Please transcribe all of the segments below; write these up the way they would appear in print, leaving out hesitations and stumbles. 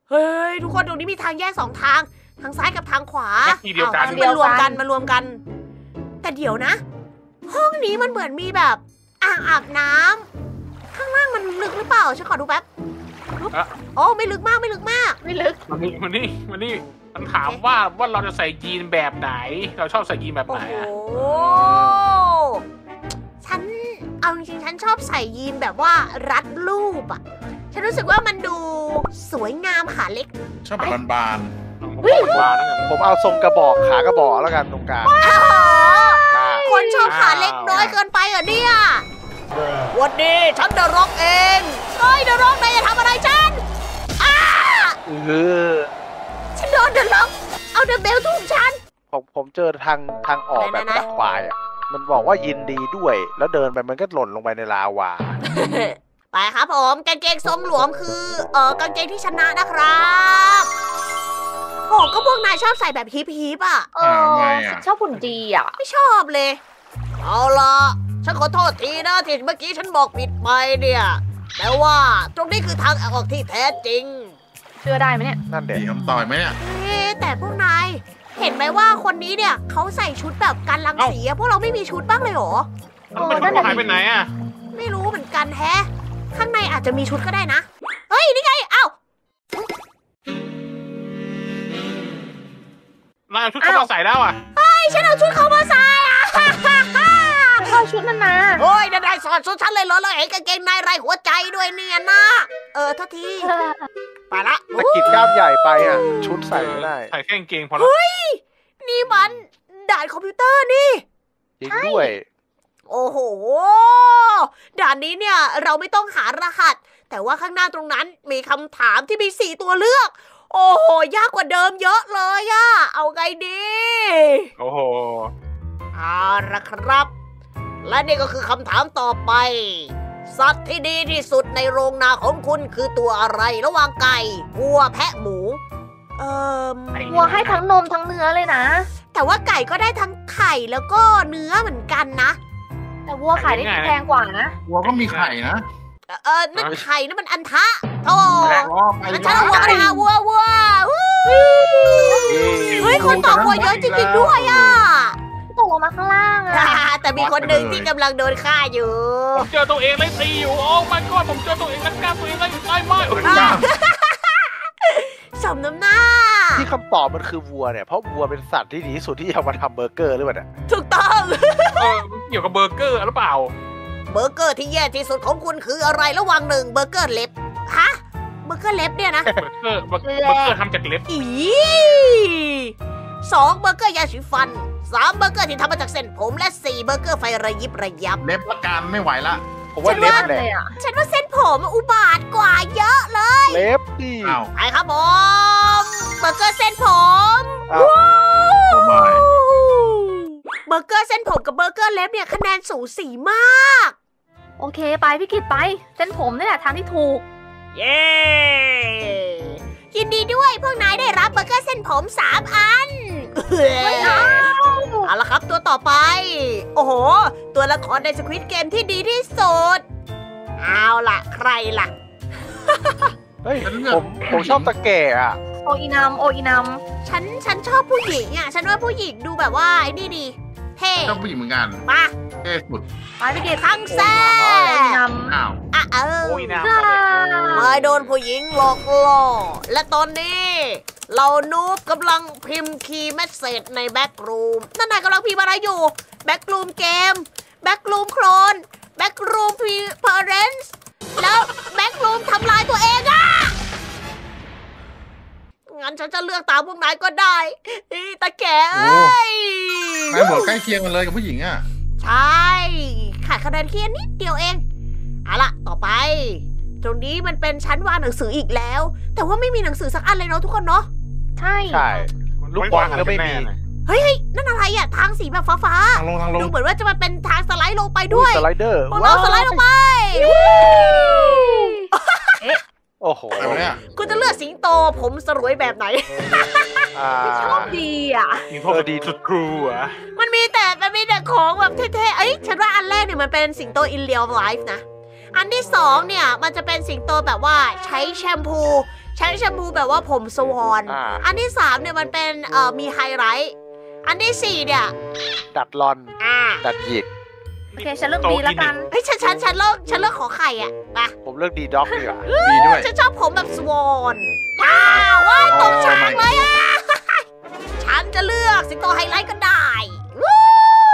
เฮ้ยทุกคนตรงนี้มีทางแยกสองทางทางซ้ายกับทางขวาทีเดียวกันมารวมกัน แต่เดี๋ยวนะ ห้องนี้มันเหมือนมีแบบอ่างอาบน้ำข้างล่างมันลึกหรือเปล่าฉันขอดูแป๊บโอ้ไม่ลึกมากไม่ลึกมันนี่มันถามว่าเราจะใส่ยีนแบบไหน เราชอบใส่ยีนแบบโอ้ไหนโหอะฉันเอาจริงๆฉันชอบใส่ยีนแบบว่ารัดรูปอ่ะฉันรู้สึกว่ามันดูสวยงามขาเล็กชอบแบบบานผมเอาทรงกระบอกขากระบอกแล้วกันตรงกลางคนชอบขาเล็กน้อยเกินไปเหรอเนี่ยวันนี้ฉันเดอะร็อกเองเฮ้ยเดอะร็อกนายจะทำอะไรฉันฉันโดนเดอะร็อกเอาเดอะเบลทุบฉันผมเจอทางออกแบบดักควายอ่ะมันบอกว่ายินดีด้วย แล้วเดินไปมันก็หล่นลงไปในลาวาไปครับผมกางเกงทรงหลวมคือกางเกงที่ชนะนะครับโอ้ก็พวกนายชอบใส่แบบฮิปอ่ะชอบหุ่นดีอ่ะไม่ชอบเลย เอาล่ะฉันขอโทษทีนะที่เมื่อกี้ฉันบอกผิดไปเนี่ยแต่ว่าตรงนี้คือทางออกที่แท้จริงเชื่อได้ไหมเนี่ยนั่นเด็กมีคำต่อยไหมเนี่ยแต่พวกนายเห็นไหมว่าคนนี้เนี่ยเขาใส่ชุดแบบกันรังสีอะพวกเราไม่มีชุดบ้างเลยเหรอมันหายไปไหนอะไม่รู้เหมือนกันแฮะข้างในอาจจะมีชุดก็ได้นะเฮ้ยนี่ไงเอ้านายเอาชุดเขามาใส่แล้วอะฉันเอาชุดเขามาใส่อะเข้าชุดมันมาโอ้ยนายสอนชุดฉันเลยเหรอแล้วเห็นกางเกงในไรหัวใจด้วยเนี่ยนะโทษทีไปละตะกิดกล้ามใหญ่ไปอ่ะชุดใส่ไม่ได้ใส่แค่กางเกงพอแล้วนี่มันด่านคอมพิวเตอร์นี่จริงด้วยโอ้โหด่านนี้เนี่ยเราไม่ต้องหารหัสแต่ว่าข้างหน้าตรงนั้นมีคำถามที่มี4ตัวเลือก โอ้โหยากกว่าเดิมเยอะเลยอะเอาไงดีโอ้โหเอาละครับ และนี่ก็คือคำถามต่อไป สัตว์ที่ดีที่สุดในโรงนาของคุณคือตัวอะไรระหว่างไก่วัวแพะหมูวัวให้ทั้งนมทั้งเนื้อเลยนะแต่ว่าไก่ก็ได้ทั้งไข่แล้วก็เนื้อเหมือนกันนะแต่วัวขายได้แพงกว่านะวัวก็มีไข่นะนั่นไข่นั่นมันอันทะโอ้ไปฉันเอาวัวไปหาวัวเฮ้ยคนตอบวัวเยอะจริงๆด้วยอ่ะตกลงมาข้างล่างอะแต่มีคนหนึ่งที่กำลังโดนฆ่าอยู่ผมเจอตัวเองเลยตีอยู่โอ้ my god ผมเจอตัวเองแล้วกล้าตัวเองเลยได้ไหมสมน้ำหน้าที่คำตอบมันคือวัวเนี่ยเพราะวัวเป็นสัตว์ที่ดีที่สุดที่จะมาทำเบอร์เกอร์หรือเปล่าเนี่ยถูกต้องเกี่ยวกับเบอร์เกอร์หรือเปล่าเบอร์เกอร์ที่แย่ที่สุดของคุณคืออะไรระหว่าง1เบอร์เกอร์เล็บฮะเบอร์เกอร์เล็บเนี่ยนะเบอร์เกอร์ทำจากเล็บอี2เบอร์เกอร์ยาสีฟัน3เบอร์เกอร์ที่ทำมาจากเส้นผมและ4เบอร์เกอร์ไฟระยิบระยับเล็บละกันไม่ไหวละผมว่าเล็บแหละฉันว่าเส้นผมอุบาทกว่าเยอะเลยเล็บดิอ้าวไปครับผมเบอร์เกอร์เส้นผมอ้าวโอ้ไม่เบอร์เกอร์เส้นผมกับเบอร์เกอร์เล็บเนี่ยคะแนนสูสีมากโอเคไปพี่กิตไปเส้นผมนี่แหละทางที่ถูกเย้ยินดีด้วยพวกนายได้รับเบอร์เกอร์เส้นผม3 อันเอาละครับตัวต่อไป โอ้โห ตัวละครในสควิดเกมที่ดีที่สุด เอาล่ะใครล่ะเฮ้ยผมชอบตะแก่อ่ะโออีนามฉันชอบผู้หญิงอ่ะ ฉันว่าผู้หญิงดูแบบว่าไอ้นี่ดี เท่ชอบผู้หญิงเหมือนกันมาเท่สุดไปพี่กิตครั้งแซ่โออีนามอ้าวโอ้ยนะไม่โดนผู้หญิงหลอกล่อ และตอนนี้ เรานูบกำลังพิมพ์คีย์เมสเซจในแบ็กรูมนั่นนายกำลังพิมพ์อะไรอยู่ แบ็กรูมเกม แบ็กรูมโคลน แบ็กรูมพาเรนส์แล้วแบ็กรูมทำลายตัวเองอะงั้นฉันจะเลือกตามพวกนายก็ได้ตาแก่เอ้ยนายบอกใกล้เคียงกันเลยกับผู้หญิงอ่ะใช่ขาดคะแนนแค่นิดเดียวเองเอาล่ะต่อไป ตรงนี้มันเป็นชั้นวางหนังสืออีกแล้ว แต่ว่าไม่มีหนังสือสักอันเลยเนาะทุกคนเนาะใช่ใช่ลูกบอลก็ไม่มีเฮ้ยนั่นอะไรอะทางสีแบบฟ้าทางลงๆดูเหมือนว่าจะมาเป็นทางสไลด์ลงไปด้วยสไลเดอร์พวกเราสไลด์ลงไปโอ้โหอะไรวะเนี่ยคุณจะเลือกสิงโตผมสรวยแบบไหนชอบดีอ่ะยิงโทษดีสุดครูอ่ะมันมีแต่ของแบบเท่ๆเอ้ยฉันว่าอันแรกเนี่ยมันเป็นสิงโต in real life นะ อันที่2เนี่ยมันจะเป็นสิงโตแบบว่าใช้แชมพูใช้แชมพูแบบว่าผมสวอนอ่าอันที่3เนี่ยมันเป็นมีไฮไลท์อันที่4เนี่ยดัดรอนอ่าดัดหยิกโอเคฉันเลือกดีแล้วกันเฮ้ยฉันเลิกขอไข่อ่ะไปผมเลือกดีด็อกดีกว่าดีด้วยฉันชอบผมแบบสวอนว้าวว้ายตกฉากเลยอ่ะ ฉันจะเลือกสิงโตไฮไลท์ก็ได้วู้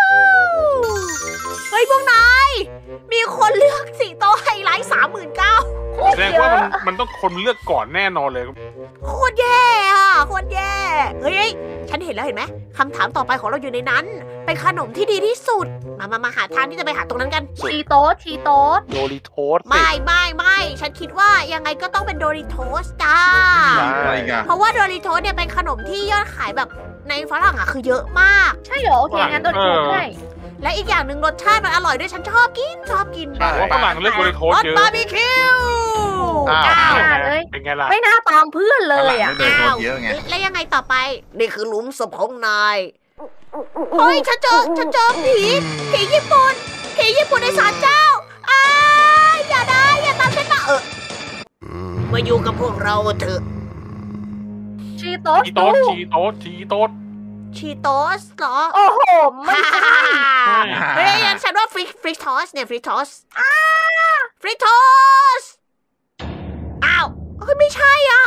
เฮ้ยพวกนายมีคนเลือกสิงโตไฮไลท์39,000 โคตแสรดงเยว่าอะมันต้องคนเลือกก่อนแน่นอนเลยโคตรแย่อะโคตรแย่เฮ้ยฉันเห็นแล้วเห็นไหมคำถามต่อไปของเราอยู่ในนั้น เป็นขนมที่ดีที่สุด มาหาทางที่จะไปหาตรงนั้นกันชีโต๊ดชีโต๊ดโดริโทสสิไม่ฉันคิดว่ายังไงก็ต้องเป็นโดริโทสจ้าอะไรกันเพราะว่าโดริโทสเนี่ยเป็นขนมที่ยอดขายแบบในฝรั่งอะคือเยอะมากใช่เหรอโอเคงั้นโดนถูกให้และอีกอย่างหนึ่งรสชาติมันอร่อยด้วยฉันชอบกินใช่เพราะฝรั่งเลือกโดริโทสรสเยอะบาร์บีคิวอ้าวอ่าเลยเป็นไงล่ะไม่น่าตามเพื่อนเลยอ่ะไม่โดนโทษเยอะไงแล้วยังไงต่อไป นี่คือหลุมศพของนายเฮ้ยฉันเจอผีญี่ปุ่นในศาลเจ้าอย่าได้อย่าตามฉันมามาอยู่กับพวกเราเถอะชีโต๊ดชีโต๊ดชีโต๊ดชีโต๊ดชีโตสเหรอโอ้โหไม่ใช่เฮ้ยงั้นฉันว่าฟริกทอสเนี่ยฟริกทอสฟริกทอสอ้าวเฮ้ยไม่ใช่อ่ะ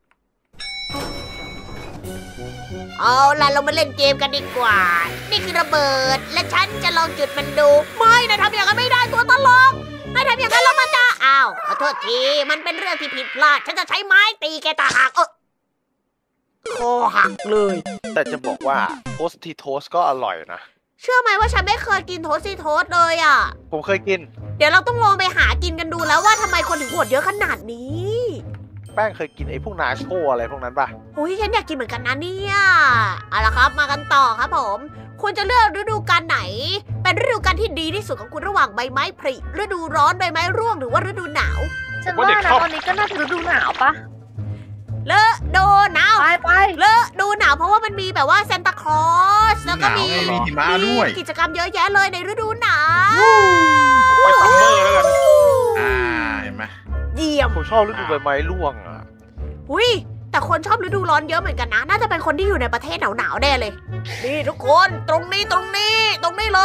เอาล่ะเรามาเล่นเกมกันดีกว่า นี่คือระเบิดและฉันจะลองจุดมันดูไม่นายทำอย่างนั้นไม่ได้ตัวตลกนายทำอย่างนั้นแล้วมันจะอ้าวขอโทษทีมันเป็นเรื่องที่ผิดพลาดฉันจะใช้ไม้ตีแกตาหักคอหักเลยแต่จะบอกว่าโทสทีโทสก็อร่อยนะเชื่อไหมว่าฉันไม่เคยกินโทสซี่โทสเลยอ่ะผมเคยกินเดี๋ยวเราต้องลองไปหากินกันดูแล้วว่าทำไมคนถึงโหวตเยอะขนาดนี้แป้งเคยกินไอ้พวกนาโชอะไรพวกนั้นป่ะโอ้ยฉันอยากกินเหมือนกันนะเนี่ยเอาละครับมากันต่อครับผมคุณจะเลือกฤดูกาลไหน เป็นฤดูกาลที่ดีที่สุดของคุณระหว่างใบไม้ผลิฤดูร้อนใบไม้ร่วงหรือว่าฤดูหนาวฉันว่านะตอนนี้ก็น่าจะฤดูหนาวปะฤดูหนาวไปฤดูหนาวเพราะว่ามันมีแบบว่าซานตาคลอสแล้วก็มีหนาวไงมีหิมะด้วยกิจกรรมเยอะแยะเลยในฤดูหนาวไปซัมเมอร์แล้วกันเห็นไหมเยี่ยมผมชอบฤดูใบไม้ร่วงอ่ะหุยแต่คนชอบฤดูร้อนเยอะเหมือนกันนะ น่าจะเป็นคนที่อยู่ในประเทศหนาวๆแน่เลย นี่ทุกคนตรงนี้เลย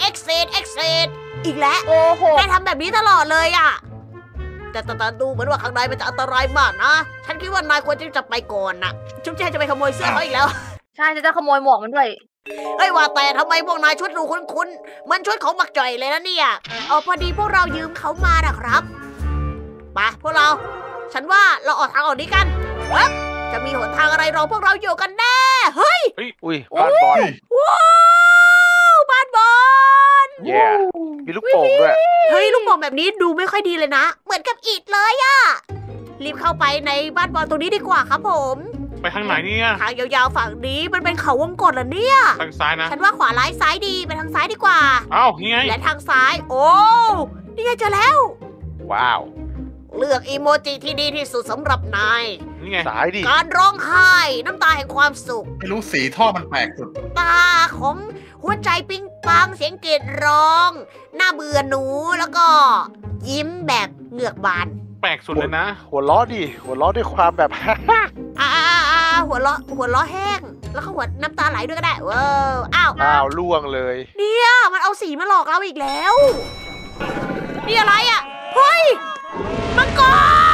exit อีกแล้วโอ้โหนายทำแบบนี้ตลอดเลยอะแต่ดูเหมือนว่าข้างในมันจะอันตรายมากนะ ฉันคิดว่านายควรจะไปก่อนนะจุ๊บแจจะไปขโมยเสื้อเขาอีกแล้วใช่จะขโมยหมวกมันด้วยเฮ้ยว่าแต่ทำไมพวกนายชุดดูคุ้นๆเหมันชุดของมักจ่อยเลยนะเนี่ยพอดีพวกเรายืมเขามานะครับไปพวกเรา ฉันว่าเราออกทางออกนี้กันเอ๊ะจะมีหนทางอะไรรอพวกเราอยู่กันแน่ เฮ้ยอุ้ยบ้านบอลว้าวบ้านบอลแย่มีลูกโป่งด้วยเฮ้ยลูกโป่งแบบนี้ดูไม่ค่อยดีเลยนะ เหมือนกับอิฐเลยอะรีบเข้าไปในบ้านบอลตรงนี้ดีกว่าครับผมไปทางไหนเนี่ยทางยาวๆฝั่งนี้มันเป็นเขาวงกตเหรอเนี่ยทางซ้ายนะฉันว่าขวาร้ายซ้ายดีไปทางซ้ายดีกว่าอ้าวนี่ไงและทางซ้าย โอ้นี่ไงเจอแล้วว้าวเลือกอีโมจิที่ดีที่สุดสำหรับนายนี่ไงสายดิการร้องไห้น้ำตาแห่งความสุขไม่รู้สีท่อมันแปลกสุดตาของหัวใจปิ๊งปังเสียงกรีดร้อง หน้าเบื่อหนูแล้วก็ ยิ้มแบบเหงือกบานแปลกสุดเลยนะหัวล้อดิ หัวล้อด้วยความแบบหัวเราะแห้ง แล้วก็หัวน้ำตาไหลด้วยก็ได้ว้าวอ้าวอ้าวล่วงเลยเนี่ยมันเอาสีมาหลอกเราอีกแล้วนี่อะไรอ่ะเฮ้ยมังกร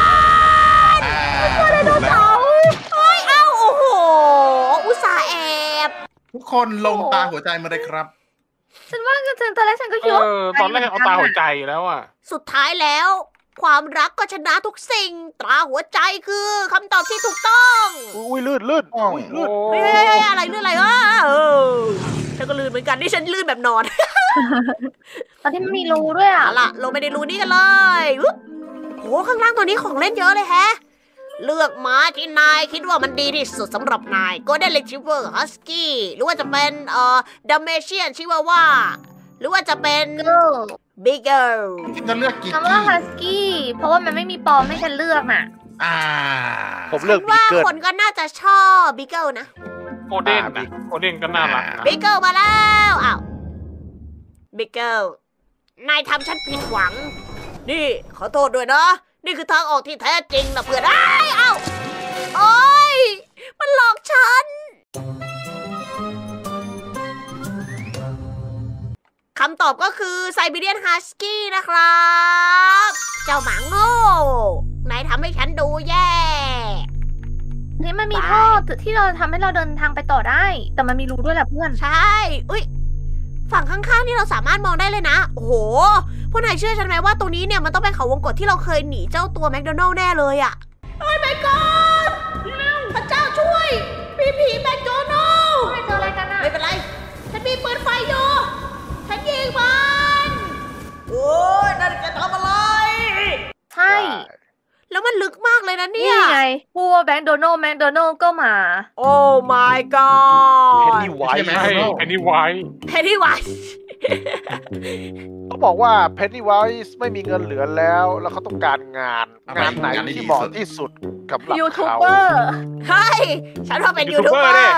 ถูกแล้วเฮ้ยเอ้าโอ้โหอุตส่าห์แอบทุกคนลงตาหัวใจมาเลยครับฉันว่าตอนแรกฉันก็คิดว่าตอนแรกเอาตาหัวใจแล้วอ่ะสุดท้ายแล้ว ความรักก็ชนะทุกสิ่งตราหัวใจคือคำตอบที่ถูกต้องอุ้ยลื่นลื่นอ้าวอุ้ยลื่นเฮ้ยอะไรลื่นอะไรวะฉันก็ลื่นเหมือนกันนี่ฉันลื่นแบบนอนตอนที่มันมีรูด้วยอ่ะเอาล่ะลงไปในรูนี้กันเลยอุ๊บโหข้างล่างตัวนี้ของเล่นเยอะเลยแฮะ เลือกม้าที่นายคิดว่ามันดีที่สุดสำหรับนาย Golden Retriever Husky หรือว่าจะเป็นDalmatian Chihuahua หรือว่าจะเป็น Beagle จะเลือกกี่คำว่าฮัสกี้เพราะว่ามันไม่มีปอมให้ฉันเลือกน่ะผมเลือกฉันบีว่าเกิลคนก็น่าจะชอบ Beagle นะโกลเด้นนะโกลเด้นก็น่ารักนะ Beagle มาแล้วอ้าว Beagle นายทำฉันผิดหวัง นี่ขอโทษด้วยนะ นี่คือทางออกที่แท้จริงนะเพื่อนเอ้ยเอ้าโอ๊ยมันหลอกฉันคำตอบก็คือไซบีเรียนฮัสกี้นะครับ เจ้าหมาโง่นายทำให้ฉันดูแย่นี่มันมีท่อที่เราทำให้เราเดินทางไปต่อได้ แต่มันมีรูด้วยแหละเพื่อนใช่อุ้ยฝั่งข้างๆนี่เราสามารถมองได้เลยนะ โอ้โห พวกนายเชื่อฉันไหมว่าตรงนี้เนี่ยมันต้องเป็นเขาวงกตที่เราเคยหนีเจ้าตัวแมคโดนัลด์แน่เลยอะโอ้ย my god พระเจ้าช่วยผีแมคโดนัลด์ไม่เจออะไรกันอะไม่เป็นไร ฉันมีปืนไฟอยู่ ฉันยิงมันโอ้ยนั่นแกทำอะไรใช่แล้วมันลึกมากเลยนะเนี่นี่ยไงพวกแมคโดนัลด์ก็มาโอ้ my เพ god นนีไวใช่ไหมใช่อันนี้ไว้เพนนี่ไวส์เขาบอกว่าเพนนีไวส์ไม่มีเงินเหลือแล้วเขาต้องการงานไหนที่เหมาะที่สุดกับยูทูบเขาเบอร์เฮ้ยฉันว่าเป็นยูทูบเบอร์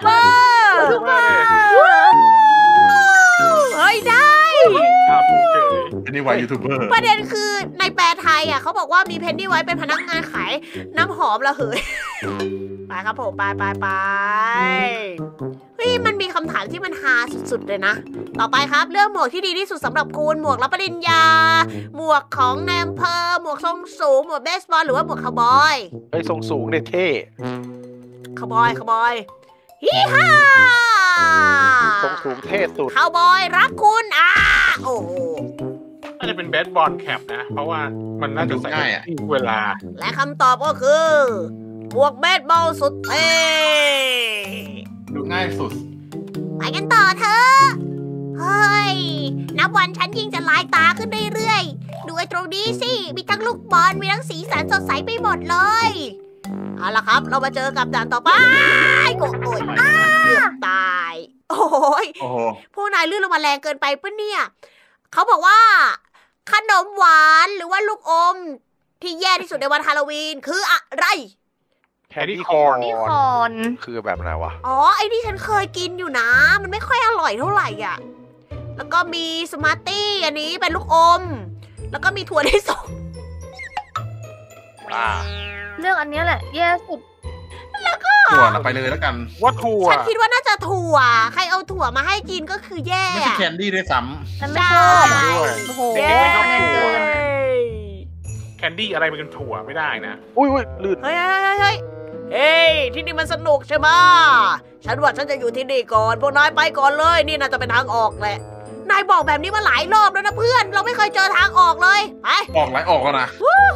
เฮ้ยได้ครับโอเคอันนี้วายยูทูบเบอร์ประเด็นคือในแปลไทยอ่ะเขาบอกว่ามีเพนนี่ไว้เป็นพนักงานขายน้ำหอมระเหย ไปครับผมไปเฮ้ยมันมีคำถามที่มันฮาสุดๆเลยนะ ต่อไปครับเลือกหมวกที่ดีที่สุดสำหรับคุณหมวกรับปริญญา หมวกของนายอำเภอหมวกทรงสูงหมวกเบสบอลหรือว่าหมวกคาวบอยไอ้ทรงสูงเนี่ยเท่คาวบอยฮิฮ่าทรงสูงเท่สุดคาวบอยรักคุณโอ้โหน่าจะเป็นเบสบอลแคปนะ เพราะว่ามันน่าจะใส่เวลาและคำตอบก็คือหมวกเบสบอลสุดเท่ดูง่ายสุดไปกันต่อเถอะเฮ้ยนับวันฉันยิ่งจะลายตาขึ้นเรื่อยๆดูไอ้ตรงนี้สิมีทั้งลูกบอลมีทั้งสีสันสดใสไปหมดเลยเอาล่ะครับเรามาเจอกับด่านต่อไปโอ้ยเกือบตายโอ้ยโอ้โหพวกนายลื่นลงมาแรงเกินไปปะเนี่ยเขาบอกว่าขนมหวานหรือว่าลูกอมที่แย่ที่สุดในวันฮาโลวีนคืออะไรแคนดี้คอร์นี่คอนคือแบบไหนวะอ๋อไอ้นี่ฉันเคยกินอยู่นะ มันไม่ค่อยอร่อยเท่าไหร่อ่ะแล้วก็มีสมาร์ตี้อันนี้เป็นลูกอม แล้วก็มีถั่วลิสงเรื่องอันเนี้ยแหละแย่สุดถั่วเราไปเลยแล้วกันว่าถั่วฉันคิดว่าน่าจะถั่วใครเอาถั่วมาให้กินก็คือแย่ไม่ใช่อะแคนดี้ด้วยซ้ฉันไม่ชอบอะด้วยโอ้โหเด็กๆไม่ชอบคะแนนถั่เกิวนแคนดี้อะไรมันเป็นถั่วไม่ได้นะอุ้ยลื่นเฮ้ยเฮ้ยที่นี่มันสนุกใช่ไหมฉันว่าฉันจะอยู่ที่นี่ก่อนพวกนายไปก่อนเลยนี่น่าจะเป็นทางออกแหละนายบอกแบบนี้มาหลายรอบแล้วนะเพื่อนเราไม่เคยเจอทางออกเลยไปำออกแล้วนะ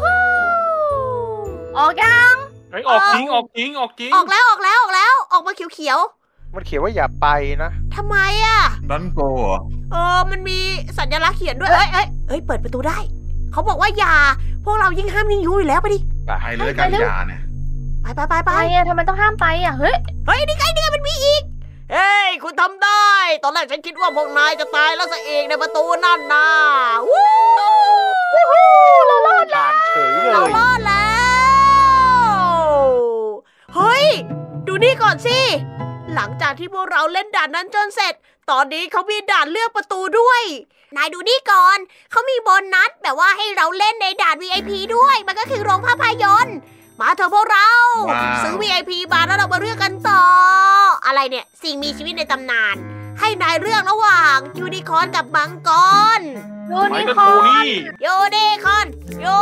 ออกยังเฮ้ยออกจริงออกแล้วออกมาเขียวมันเขียนว่าอย่าไปนะๆทำไมอ่ะดอนโกเหรอมันมีสัญลักษณ์เขียนด้วยเฮ้ยเปิดประตูได้เขาบอกว่าอย่าพวกเรายิ่งห้ามยิ่งยุอยู่แล้วไปดิไปเลยกันยาเนี่ยไปไปอะทำไมต้องห้ามไปอะเฮ้ยนี่ไงมันมีอีกเฮ้ยคุณทำได้ตอนแรกฉันคิดว่าพวกนายจะตายแล้วซะเองในประตูนั่นนะวู้เรารอดแล้วเฉยเลยเรารอดแล้วเฮ้ยดูนี่ก่อนสิหลังจากที่พวกเราเล่นด่านนั้นจนเสร็จตอนนี้เขามีด่านเลือกประตูด้วยนายดูนี่ก่อนเขามีโบนัสแบบว่าให้เราเล่นในด่าน VIP ด้วยมันก็คือโรงภาพยนตร์มาเถอะพวกเราซื้อ VIP มาแล้วเรามาเลือกกันต่ออะไรเนี่ยสิ่งมีชีวิตในตำนานให้นายเลือกระหว่างยูนิคอร์นกับมังกรยูไม่นิก็คอตัวร์นนี่ยูนิคอร์นวู้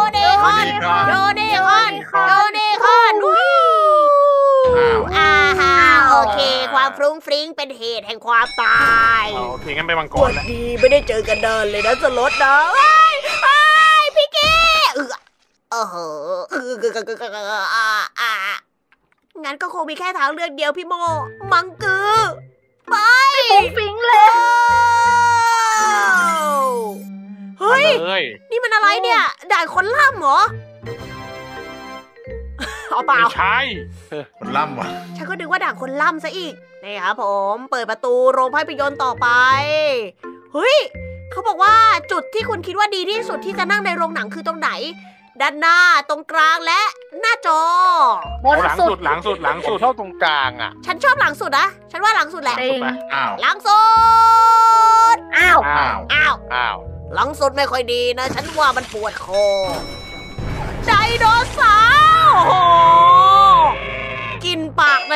โอเคความฟรุ้งฟริ้งเป็นเหตุแห่งความตายโอเคงั้นไปมังกกรดแล้วดีไม่ได้เจอกันเดินเลยนะสลดนะพี่เก้งั้นก็คงมีแค่ทางเลือกเดียวพี่โมมังกือไปฟุ้งฟิ้งเลยเฮ้ยเลยนี่มันอะไรเนี่ยด่านคนล่ำเหรอเอาเปล่าไม่ใช่มันล่ำว่ะฉันก็นึกว่าด่านคนล่ำซะอีกนี่ครับผมเปิดประตูโรงภาพยนตร์ต่อไปเฮ้ยเขาบอกว่าจุดที่คุณคิดว่าดีที่สุดที่จะนั่งในโรงหนังคือตรงไหนด้านหน้าตรงกลางและหน้าจอบนหลังสุสุดดหลังสุดหลังผสุมดชอบตรงกลางอ่ะฉันชอบหลังสุดนะฉันว่าหลังสุดแหละจริงอ้าวหลังสุดอ้าวอ้าวอ้าวอ้าวหลังสุดไม่ค่อยดีนะ ฉันว่ามันปวดคอไดโนเสาร์โอ้โห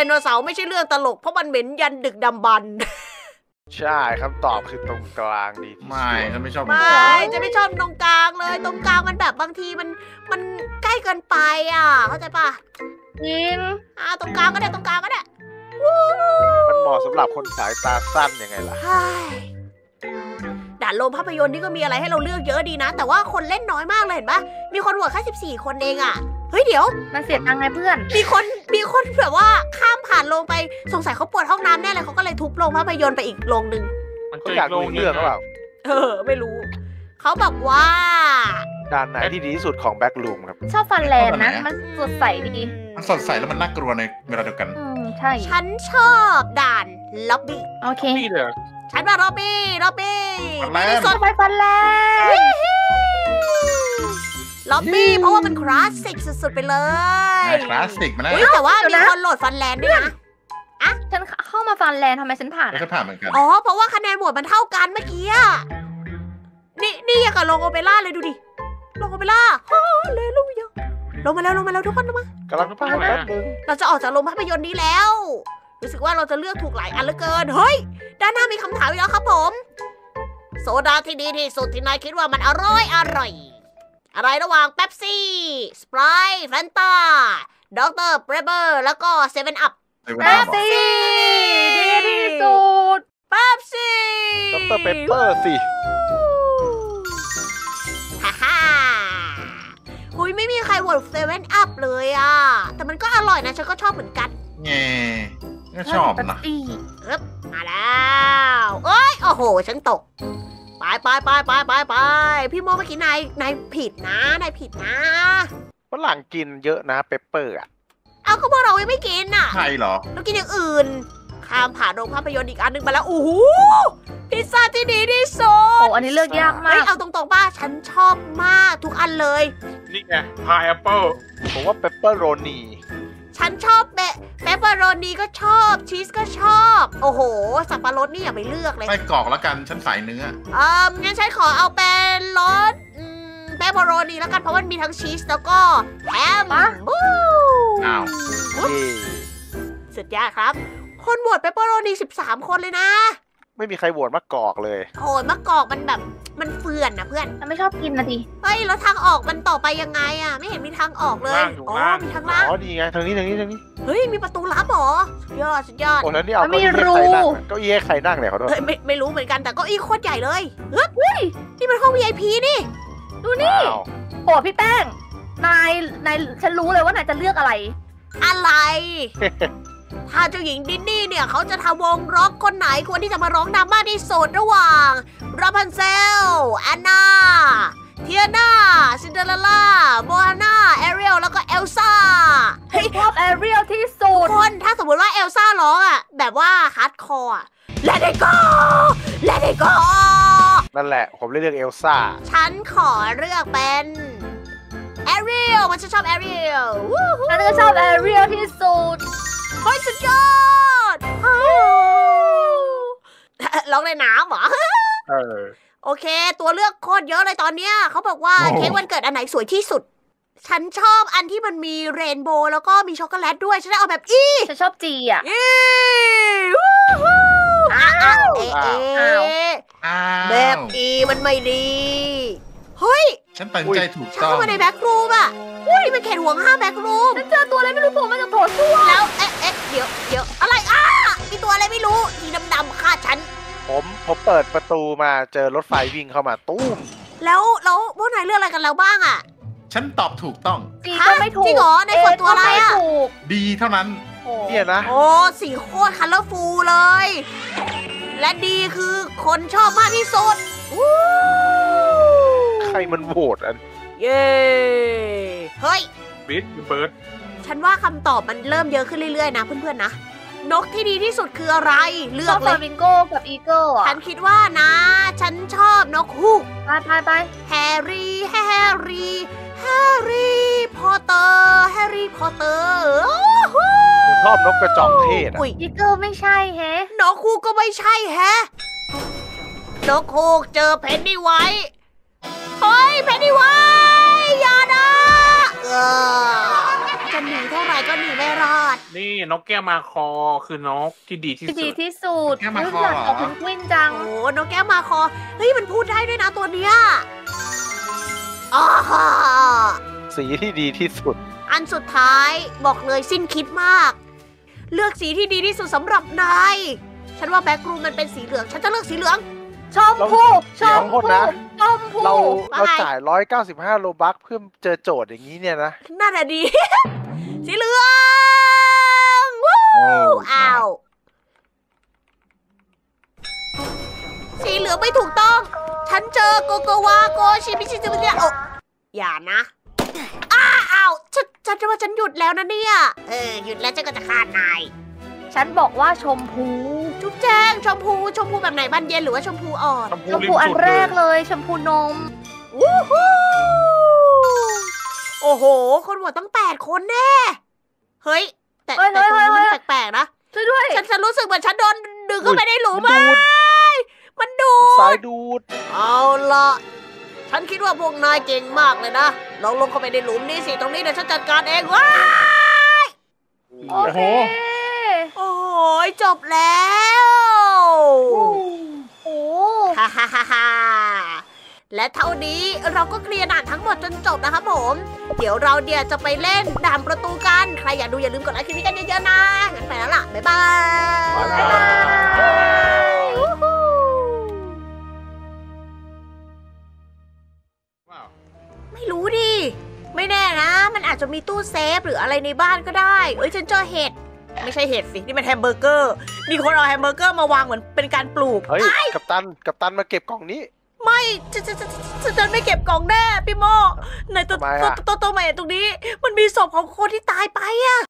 โนเสาร์ไม่ใช่เรื่องตลกเพราะมันเหม็นยันดึกดำบรรพ์ใช่คำตอบคือตรงกลางดีที่สุดไม่ฉันไม่ชอบไม่จะไม่ชอบตรงกลางเลย ตรงกลางมันแบบบางทีมันใกล้เกินไปอ่ะ เข้าใจปะจริงตรงกลางก็ได้ตรงกลางก็ได้มันเหมาะสำหรับคนสายตาสั้นยังไงล่ะเฮ้ยด่านโรงภาพยนตร์นี่ก็มีอะไรให้เราเลือกเยอะดีนะ แต่ว่าคนเล่นน้อยมากเลยเห็นปะมีคนโหวตแค่14 คนเองอ่ะ เฮ้ยเดี๋ยวมันเสียตังค์ไงเพื่อนมีคนแบบว่าข้ามผ่านโรงไปสงสัยเขาปวดห้องน้ำแน่เลยเขาก็เลยทุบโรงภาพยนตร์ไปอีกโรงนึงมันก็อยากโลรู้เรื่องหรือเปล่าไม่รู้ เขาบอกว่าด่านไหนที่ดีที่สุดของแบ็กลูมครับชอบฟันแลนด์นะ มันสดใสดีมันสดใสแล้วมันน่ากลัวในเวลาเดียวกันใช่ฉันชอบด่านล็อบบี้โอเคนี่เลยเหรอฉันว่าล็อบบี้ฟันแลนด์ไม่ได้สดไปฟันแลนด์ล็อบบี้เพราะว่ามันคลาสสิกสุดๆไปเลยคลาสสิกมันนะอุ๊ยแต่ว่ามีคนโหลดฟันแลนด์ด้วยนะฉันเข้ามาฟันแลนด์ทำไมฉันผ่านแล้วอะก็ผ่านเหมือนกันอ๋อ เพราะว่าคะแนนโหวตมันเท่ากันเมื่อกี้อะนี่อย่างกับลงโอเปร่าเลยดูดิ ลงโอเปร่าฮาเลลูยาลงมาแล้วทุกคนลงมากำลังไปแป๊บนึงเราจะออกจากโรงภาพยนตร์นี้แล้ว รู้สึกว่าเราจะเลือกถูกหลายอันเหลือเกิน เฮ้ย ด้านหน้ามีคำถามอีกแล้วครับผม โซดาที่ดีที่สุดที่นายคิดว่ามันอร่อย อะไรระหว่างเป๊ปซี่ สไปร์แฟนตาดรเปเปอร์แล้วก็เซเว่นอัพเวแป๊ลาบบอกซี่ดีที่สุดเป๊ปซี่ดรเปเปอร์สิฮ่าฮ่าหุยไม่มีใครโหวตเซเว่นอัพเลยอ่ะ แต่มันก็อร่อยนะ ฉันก็ชอบเหมือนกันแง่ก็ชอบนะแป๊บซี่มาแล้วเอ้ย โอ้โห ฉันตก ไป พี่โมเมื่อกี้นายผิดนะฝรั่งกินเยอะนะเปเปอร์อ่ะเอาก็พวกเรายังไม่กินน่ะใช่เหรอเรากินอย่างอื่น ข้ามผ่านโรงภาพยนตร์อีกอันหนึงมาแล้ว โอ้โห พิซซ่าที่ดีที่สุโอ้ดอันนี้เลือกยากมาเฮ้ยกเอาตรงๆป่ะ ฉันชอบมากทุกอันเลยนี่ไงพายแอปเปิลผมว่าเปเปอร์โรนีฉันชอบเปปเปอโรนีก็ชอบ ชีสก็ชอบ โอ้โห สับปะรดนี่อย่าไปเลือกเลยไส้กรอกแล้วกันฉันสายเนื้องั้นฉันขอเอาเป็นรสเปปเปอโรนีแล้วกันเพราะมันมีทั้งชีสแล้วก็แฮมบู๊อ้าวเย่สุดยอดครับ คนโหวตเปปเปอโรนี13 คนเลยนะไม่มีใครโหวตมะกอกเลยโอ้ยมะกอกมันแบบมันเฟื่อนนะเพื่อนฉันไม่ชอบกินนะดิเฮ้ย แล้วทางออกมันต่อไปยังไงอะไม่เห็นมีทางออกเลย อ๋อ มีทางล่างอ๋อนี่ไงทางนี้เฮ้ย มีประตูลับเหรอสุดยอดโอ้แล้วนี่เอาเก้าอี้ให้ใครนั่งเก้าอี้ให้ใครนั่งเนี่ยขอโทษเฮ้ยไม่รู้เหมือนกันแต่เก็อีโคตรใหญ่เลยเฮ้ยนี่มันห้อง VIP นี่ดูนี่ว้าวโอ้พี่แป้ง นายฉันรู้เลยว่านายจะเลือกอะไรอะไร ถ้าเจ้าหญิงดินนี่เนี่ยเขาจะทำวงร็อกคนไหนควรที่จะมาร้องนำมากที่สุดระหว่างราพันเซล แอนนา เทียนา ซินเดอเรลล่า โมอาน่า แอเรียล แล้วก็เอลซ่า เฮ้ยชอบแอเรียลที่สุทุดกคนถ้าสมมติว่าเอลซ่าร้องอ่ะ แบบว่าฮาร์ดคอร์อะ Let it go Let it go นั่นแหละ ผมเลือกเอลซ่าฉันขอเลือกเป็นแอเรียลมันจะชอบแอเรียลฉันก็ชอบแอเรียลที่สุดเฮ้ยสุดยอด ร้องในน้ำเหรอ โอเค ตัวเลือกโคตรเยอะเลยตอนเนี้ยเขาบอกว่าโอ้โหเค้กวันเกิดอันไหนสวยที่สุด ฉันชอบอันที่มันมีเรนโบว์แล้วก็มีช็อกโกแลตด้วย ฉันจะเอาแบบอีฉันชอบจีอ่ะอีวู้ฮู้อ่ะเอ๊ะอ้าวอ้าวแบบอีมันไม่ดี เฮ้ยฉันตัดสินใจถูกฉันต้องเข้ามาในแบ็กรูมอ่ะอุ้ยมันเขตห่วงห้ามแบ็กรูมฉันเจอตัวอะไรไม่รู้โผล่มาจากโถส้วมแล้วเอ๊ะเดี๋ยวอะไรมีตัวอะไรไม่รู้สีดำๆฆ่าฉันผมเปิดประตูมาเจอรถไฟวิ่งเข้ามาตุ้มแล้วพวกนายเลือกอะไรกันแล้วบ้างอ่ะฉันตอบถูกต้องจีก็ไม่ถูกจริงเหรอนายกดตัวอะไรอะเก็ไม่ถูกดีเท่านั้นโอ้เนี่ยนะโอ้สีโคตรคัลเลอร์ฟูลเลย และดีคือคนชอบมากที่สุดวู้ใครมันโหวตอันเย้เฮ้ยบิดเบิร์ดฉันว่าคำตอบมันเริ่มเยอะขึ้นเรื่อยๆนะเพื่อนๆนะ นกที่ดีที่สุดคืออะไร เลืชออก บเลฟลาย มิงโก้กับอีเกิลอ่ะฉันคิดว่านะ ฉันชอบนกฮูกไปแฮร์รี่พอตเตอร์ผมชอบนกกระจอกเทศอะอุ้ยอีเกิลไม่ใช่แฮะนกฮูกก็ไม่ใช่แฮะ นกฮูกเจอเพนนี่ไว้เฮ้ยเพนนี่ไว้อย่านะจะหนีเท่าไหร่ก็หนีไม่รอดนี่นกแก้วมาคอคือนกที่ดีที่ที่สุดีดที่สุดแค่มาเฮ้ยคออยากเหรอเอาเพนกวินจังโอ้นกแก้วมาคอ เฮ้ยมันพูดได้ด้วยนะตัวเนี้ยอ้าฮ่าสีที่ดีที่สุดอันสุดท้ายบอกเลยสิ้นคิดมาก เลือกสีที่ดีที่สุดสำหรับนายฉันว่าแบ็กรูมมันเป็นสีเหลืองฉันจะเลือกสีเหลืองชมพูชมเดี๋ยวโทพูษนะชมพูเราว่าเราไงจ่าย195โลบัคเพื่อเจอโจทย์อย่างนี้เนี่ยนะน่าจะดี สีเหลืองวู้โอ้อ้าวสีเหลืองไม่ถูกต้อง ฉันเจอโกโกวาโกชิมิชิจิมิเนี่ยโอ้อย่านะอ้าวฉันว่าฉันหยุดแล้วนะเนี่ยหยุดแล้วฉันก็จะฆ่านายฉันบอกว่าชมพูจุ๊บแจงชมพูแบบไหนบานเย็นหรือว่าชมพูอ่อนชมพูอันแรกเลยชมพูนมวู้ฮู้โอ้โห คนโหวตตั้ง8 คนแน่ เฮ้ย แต่ตรงนี้มันแปลกๆนะช่วยด้วยฉันรู้สึกเหมือนฉันโดนดึงเข้าไปในหลุมมันดูดมันดูสายดดูดเอาละฉันคิดว่าพวกนายเก่งมากเลยนะลองลงเข้าไปในหลุมนี้สิ ตรงนี้เดี๋ยวฉันจัดการเองว้ายโอโอ้เคโหโอ้ยจบแล้วโอ้ฮ่าฮ่าฮ่าฮ่าและเท่านี้เราก็เคลียร์ด่านทั้งหมดจนจบนะครับผม เดี๋ยวเราเดี๋ยวจะไปเล่นด่านประตูกัน ใครอยากดูอย่าลืมกดไลค์คลิปนี้กันเยอะๆนะ งั้นไปแล้วล่ะ บ๊ายบายบ๊ายบายวู้ฮู้ว้าวไม่รู้ดิ ไม่แน่นะ มันอาจจะมีตู้เซฟหรืออะไรในบ้านก็ได้ เอ้ยฉันเจอเห็ด ไม่ใช่เห็ดสิ นี่มันแฮมเบอร์เกอร์ มีคนเอาแฮมเบอร์เกอร์มาวางเหมือนเป็นการปลูกเฮ้ย กัปตันมาเก็บกล่องนี้ไม่ฉันไม่เก็บกล่องแน่พี่โมในตัวทำไมอะใหม่ตรงนี้ มันมีศพของคนที่ตายไปอะ